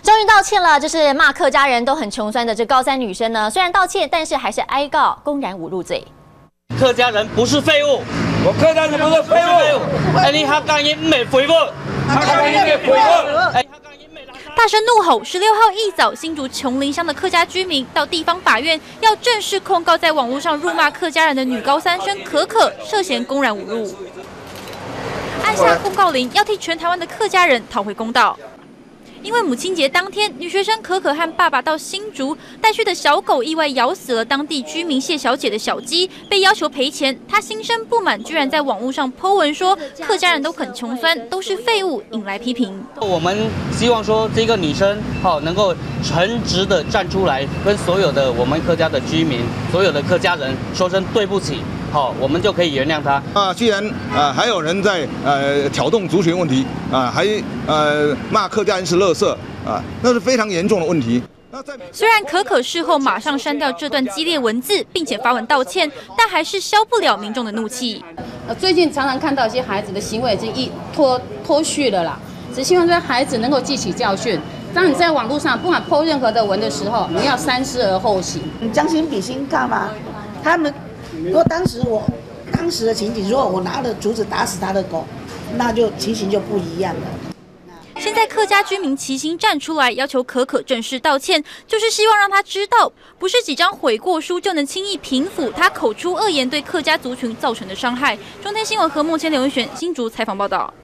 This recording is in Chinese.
终于道歉了，这是骂客家人都很穷酸的这高三女生呢，虽然道歉，但是还是挨告公然侮辱罪。 客家人不是废物， 我客家人不是废物， 哎，你客家人未废物， 客家人嘅废物。 大声怒吼！16号一早，新竹琼林乡的客家居民到地方法院要正式控告在网络上辱骂客家人的女高三生可可涉嫌公然侮辱。按下控告铃，要替全台湾的客家人讨回公道。因为母亲节当天，女学生可可和爸爸到新竹带去的小狗意外咬死了当地居民谢小姐的小鸡，被要求赔钱。她心生不满，居然在网络上 po 文说客家人都很穷酸，都是废物，引来批评。 我们希望说这个女生能够诚实的站出来，跟所有的我们客家的居民、所有的客家人说声对不起。我们就可以原谅他。 既然还有人在挑动族群问题还骂客家人是垃圾那是非常严重的问题。 虽然可可事后马上删掉这段激烈文字，并且发文道歉，但还是消不了民众的怒气。 最近常常看到一些孩子的行为已经脱序了啦，只希望这些孩子能够记起教训。当你在网络上不管 po 任何的文的时候，你要三思而后行。 将心比心干嘛？他们如果当时的情景，如果我拿了竹子打死他的狗，那就情形就不一样了。 现在客家居民齐心站出来，要求可可正式道歉，就是希望让他知道，不是几张悔过书就能轻易平复他口出恶言对客家族群造成的伤害。中天新闻何梦谦、刘文璇新竹采访报道。